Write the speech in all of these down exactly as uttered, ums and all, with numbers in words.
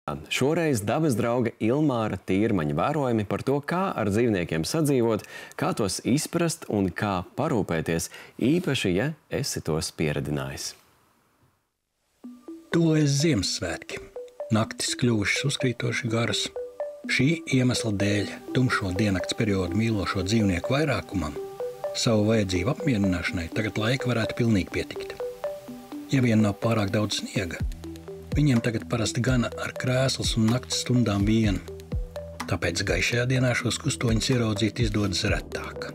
Šoreiz dabas drauga Ilmāra Tīrmaņa vērojumi par to, kā ar dzīvniekiem sadzīvot, kā tos izprast un kā parūpēties, īpaši, ja esi tos pieredinājis. Tuvojas Ziemassvētki. Naktis kļuvušas uzkrītoši garas. Šī iemesla dēļ tumšo diennakts periodu mīlošo dzīvnieku vairākumam savu vajadzību apmierināšanai tagad laika varētu pilnīgi pietikt. Ja vien nav pārāk daudz sniega, viņiem tagad parasti gana ar krēslas un nakts stundām vienu, tāpēc gaišajā dienā šos kustoņus ieraudzīt izdodas retāk.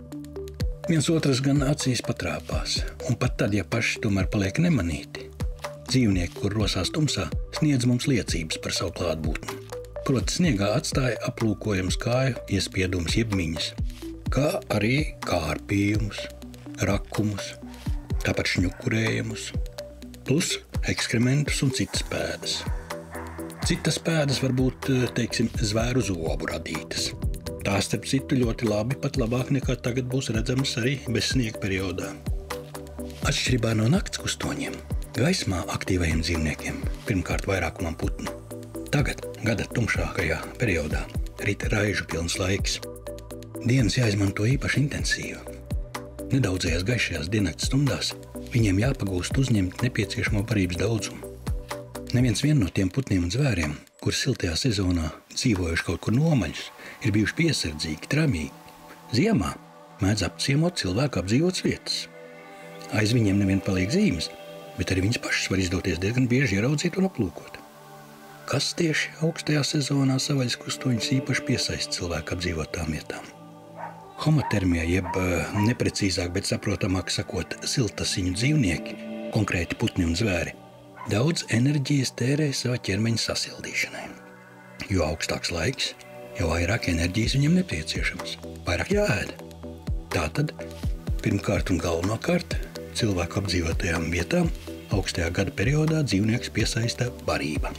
Viens otrs gan acīs patrāpās, un pat tad, ja paši tomēr paliek nemanīti, dzīvnieki, kur rosās tumsā, sniedz mums liecības par savu klātbūtni. Proti sniegā atstāja aplūkojams kāju iespiedumus jeb miņas, kā arī kārpījumus, rakumus, tāpat šņukurējumus, plus ekskrementus un citas pēdas. Citas pēdas var būt, teiksim, zvēru zobu radītas. Tās, starp citu, ļoti labi, pat labāk nekā tagad būs redzamas arī bez sniega periodā. Atšķirībā no nakts kustoņiem, gaismā aktīvajiem dzīvniekiem, pirmkārt vairākumam putnu, tagad, gada tumšākajā periodā, rita raižu pilns laiks. Dienas jāizmanto īpaši intensīvi. Nedaudzajās gaišajās diennakts stundās viņiem jāpagūst uzņemt nepieciešamo barības daudzumu. Neviens vien no tiem putniem un zvēriem, kur siltajā sezonā dzīvojuši kaut kur nomaļus, ir bijuši piesardzīgi, tramīgi. Ziemā mēdz apciemot cilvēku apdzīvotas vietas. Aiz viņiem nevien paliek zīmes, bet arī viņas pašas var izdoties diezgan bieži ieraudzīt un aplūkot. Kas tieši augstajā sezonā savaļas kustoņus īpaši piesaista cilvēku apdzīvotām vietām? Homotermija, jeb neprecīzāk, bet saprotamāk sakot, siltasiņu dzīvnieki, konkrēti putni un zvēri, daudz enerģijas tērē sava ķermeņa sasildīšanai. Jo augstāks laiks, jo vairāk enerģijas viņam nepieciešams, vairāk jāēd. Tātad, pirmkārt un galvenokārt, cilvēku apdzīvotajām vietām augstajā gada periodā dzīvnieks piesaista barība.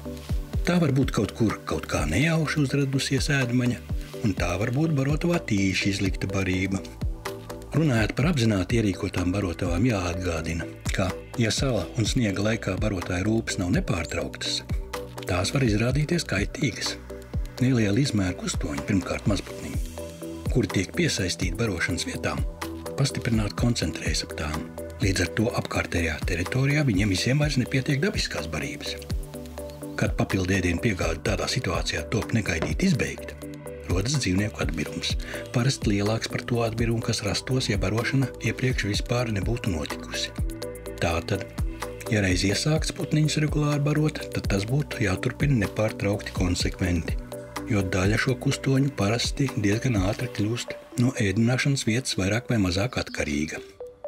Tā var būt kaut kur kaut kā nejauši uzradusies ēdmaņa, un tā var būt barotavā tīši izlikta barība. Runājot par apzināti ierīkotām barotavām jāatgādina, ka, ja sala un sniega laikā barotāja rūpes nav nepārtrauktas, tās var izrādīties kaitīgas. Neliela izmēra kustoņi, pirmkārt mazputniņi, kuri tiek piesaistīti barošanas vietām, pastiprināti koncentrējas ap tām. Līdz ar to apkārtējā teritorijā viņiem visiem vairs nepietiek dabiskās barības. Kad papildu ēdienu piegāde tādā situācijā top negaidīt izbeigta, rodas dzīvnieku atbirums, parasti lielāks par to atbirumu, kas rastos, ja barošana iepriekš vispār nebūtu notikusi. Tātad, ja reiz iesākts putniņus regulāri barot, tad tas būtu jāturpina nepārtraukti konsekventi, jo daļa šo kustoņu parasti diezgan ātri kļūst no ēdināšanas vietas vairāk vai mazāk atkarīga.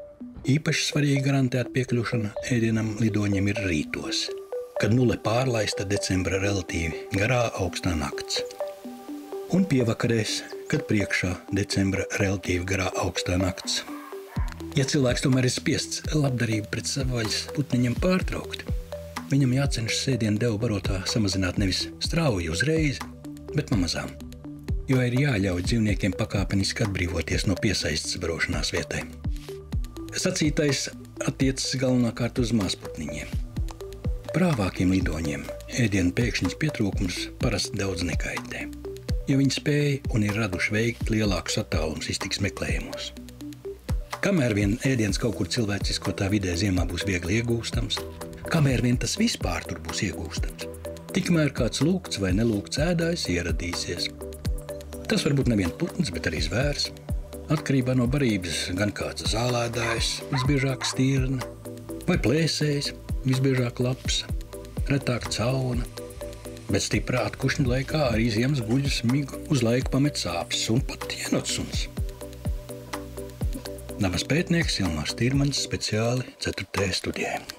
Īpaši svarīgi garantēt piekļūšana ēdienam lidoņiem ir rītos, kad nulle pārlaista decembra relatīvi garā augstā nakts. Un pievakarēs, kad priekšā decembra relatīvi garā augstā nakts. Ja cilvēks tomēr ir spiests labdarību pret savvaļas putniņam pārtraukt, viņam jācenšas ēdienu devu barotā samazināt nevis strauji uzreiz, bet pamazām, jo ir jāļauj dzīvniekiem pakāpeniski atbrīvoties no piesaistes barošanās vietai. Sacītais attiecas galvenokārt uz mazputniņiem. Prāvākiem lidoņiem ēdienu pēkšņas pietrūkums parasti daudz nekaitē, ja viņi spēja un ir raduši veikt lielākus attālumus iztiks meklējumos. Kamēr vien ēdiens kaut kur cilvēciskotā vidē ziemā būs viegli iegūstams, kamēr vien tas vispār tur būs iegūstams, tikmēr kāds lūgts vai nelūgts ēdājs ieradīsies. Tas var būt nevien putns, bet arī zvērs. Atkarībā no barības gan kāds zālēdājs, visbiežāk stirna, vai plēsējs, visbiežāk laps, retāk cauna. Bet stiprā atkušņu laikā arī ziemas guļas migu uz laiku pamet sāpes un pat ienotsuns. Dabas pētnieks Ilmārs Tīrmaņs speciāli ceturtajai studijai.